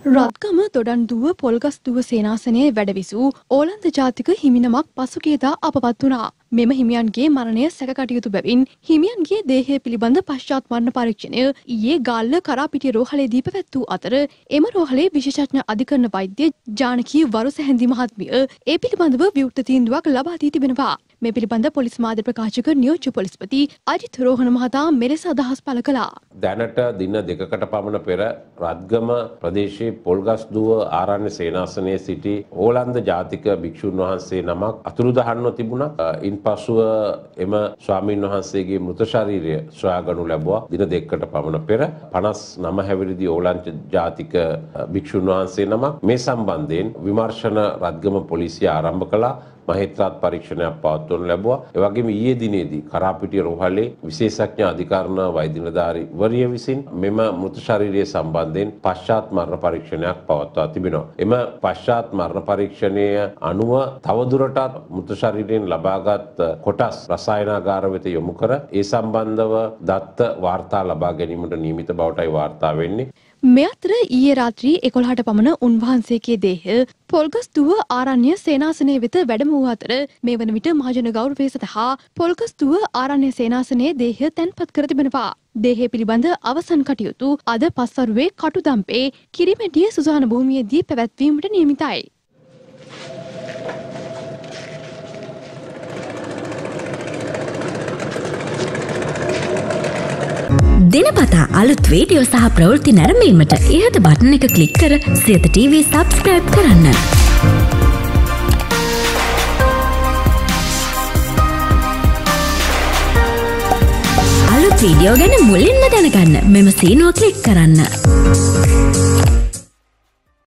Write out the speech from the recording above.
රත්ගම දොඩන්දුව පොල්ගස්දුව සේනාසනයේ වැඩවිසූ ඕලන්ද ජාතික හිමිනමක් පසුගියදා අපවත් වුණා. මෙම හිමියන්ගේ මරණය සැකකටයුතු බැවින් හිමියන්ගේ දේහය පිළිබඳ පශ්චාත් මරණ පරීක්ෂණය ඊයේ ගාල්ල කරාපිටිය රෝහලේදී පැවැත් වූ අතර එම රෝහලේ විශේෂඥ අධිකරණ වෛද්‍ය ජානකී වරුසැහැඳි මහත්මිය ඒ පිළිබඳව විවෘත තීන්දුවක් ලබා දී තිබෙනවා. මේ පිළිබඳ පොලිස් මාධ්‍ය ප්‍රකාශක නියෝජ්‍ය පොලිස්පති අජිත් රෝහණ මහතා මෙලෙස අදහස් පළ කළා. දැනට දින දෙකකට පමණ පෙර රත්ගම ප්‍රදේශයේ පොල්ගස්දුව ආරණ්‍ය සේනාසනයේ සිටි ඕලන්ද ජාතික භික්ෂුන් වහන්සේ නමක් අතුරුදහන්ව තිබුණා. ඉන්පසුව එම ස්වාමීන් වහන්සේගේ මෘත ශරීරය සොයාගනු ලැබුවා. දින දෙකකට පමණ පෙර 59 හැවිරිදි ඕලන්ද ජාතික භික්ෂුන් වහන්සේ නමක් මේ සම්බන්ධයෙන් විමර්ශන රත්ගම පොලිසිය ආරම්භ කළා. මහේත්‍රාත් පරීක්ෂණයක් පවත්වනු ලැබුවා. ඒ වගේම ඊයේ දිනේදී කරාපිටිය රෝහලේ විශේෂඥ අධිකරණ වෛද්‍ය නිලධාරීවරිය විසින් මෙම මෘත ශරීරය සම්බන්ධයෙන් පශ්චාත් මරණ පරීක්ෂණයක් පවත්වා තිබෙනවා. එම පශ්චාත් මරණ පරීක්ෂණය අනුව තවදුරටත් මෘත ශරීරයෙන් ලබාගත් කොටස් රසායනාගාර වෙත යොමු කර ඒ සම්බන්ධව දත්ත වාර්තා ලබා ගැනීමට නියමිත බවටයි වාර්තා වෙන්නේ. මේ අතර ඊයේ රාත්‍රී 11ට පමණ උන්වහන්සේගේ දේහය පොල්ගස්දුව ආරණ්‍ය සේනාසනයේ වෙත වැඩම වූ අතර මේ වන විට මහජන ගෞරවය සඳහා පොල්ගස්දුව ආරණ්‍ය සේනාසනයේ දේහය තැන්පත් කර තිබෙනවා. දේහය පිළිබඳ අවසන් කටයුතු අද පස්වරුවේ කටුදම්පේ කිරිමැටිය සුසාන භූමියේදී පැවැත්වීමට නියමිතයි. දිනපතා අලුත් වීඩියෝ සහ ප්‍රවෘත්ති නැරඹීමට ඉහත බටන් එක ක්ලික් කර සියත TV සබ්ස්ක්‍රයිබ් කරන්න. අලුත් වීඩියෝ ගැන මුලින්ම දැනගන්න මෙම සීනුව ක්ලික් කරන්න.